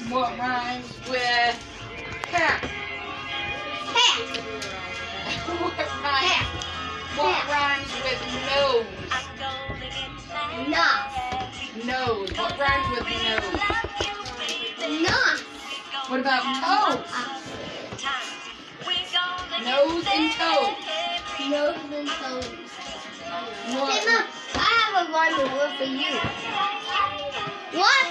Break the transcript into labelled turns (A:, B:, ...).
A: What rhymes with cat?
B: Hat.
A: What rhymes with nose?
B: Nose.
A: Nose. What rhymes with nose?
B: Nose.
A: What about toes? Nose and toes.
B: Nose and toes.
A: What?
B: Hey, Mom, I have a rhyming word for you. What